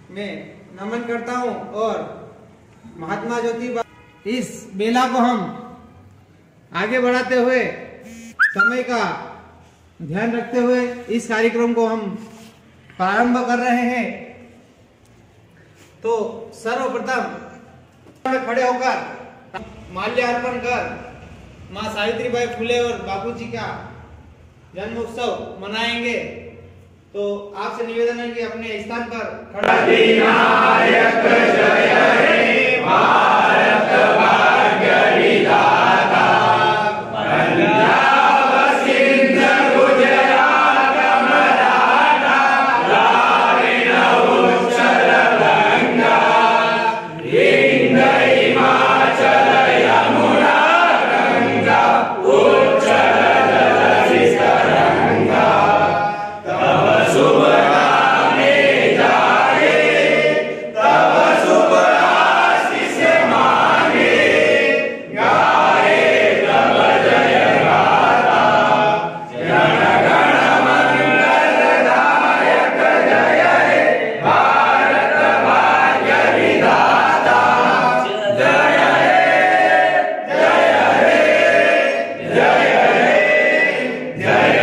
मैं नमन करता हूं और महात्मा ज्योतिबा इस बेला को हम आगे बढ़ाते हुए समय का ध्यान रखते हुए इस कार्यक्रम को हम प्रारंभ कर रहे हैं। तो सर्वप्रथम खड़े होकर माल्यार्पण कर मां सावित्रीबाई फुले और बापूजी का जन्म उत्सव मनाएंगे। तो आपसे निवेदन है कि अपने स्थान पर खड़ा अधिनायक जय हे भारत भाग्य विधाता पंजाब सिंध गुजरात मराठा द्राविड़ उत्कल गंगा हिंद हिमाचल यमुना गंगा उच्चल जलधि तरंगा तब शुभ नामे जागे तब शुभ आशीष मांगे गाए तब जय गाथा जन गण मंगल दायक जय हे भारत भाग्य विधाता जय हे जय हे जय हे जय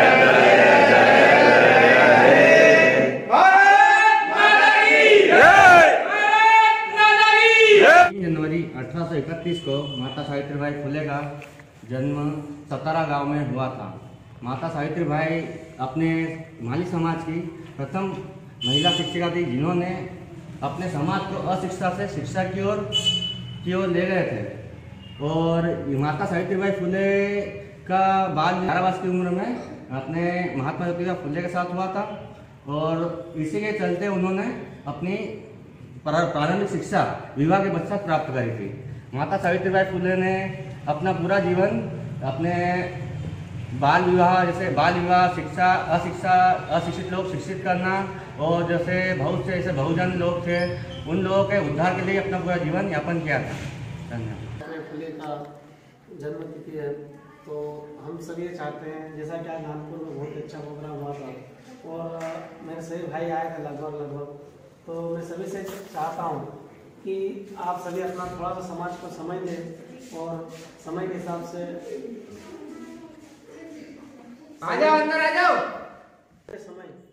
जनवरी 1831 को माता सावित्रीबाई फुले का जन्म सतारा गांव में हुआ था। माता सावित्रीबाई अपने माली समाज की प्रथम महिला शिक्षिका थी, जिन्होंने अपने समाज को अशिक्षा से शिक्षा की ओर ले गए थे। और माता सावित्रीबाई फुले का बाल 11 वर्ष की उम्र में अपने महात्मा ज्योतिबा फुले के साथ हुआ था और इसी के चलते उन्होंने अपनी प्रारंभिक शिक्षा विवाह के पश्चात प्राप्त करी थी। माता सावित्रीबाई फुले ने अपना पूरा जीवन अपने बाल विवाह, जैसे बाल विवाह, शिक्षा, अशिक्षित लोग शिक्षित करना और जैसे बहुत से ऐसे बहुजन लोग थे उन लोगों के उद्धार के लिए अपना पूरा जीवन यापन किया था। धन्यवाद। फुले का जन्म तिथि है तो हम सब ये चाहते हैं, जैसा कि आज नागपुर में बहुत अच्छा प्रोग्राम हुआ था और मेरे सभी भाई आए थे लगभग, तो मैं सभी से चाहता हूँ कि आप सभी अपना थोड़ा सा समाज को समझ लें और समय के हिसाब से आ जाओ, अंदर आ जाओ। समय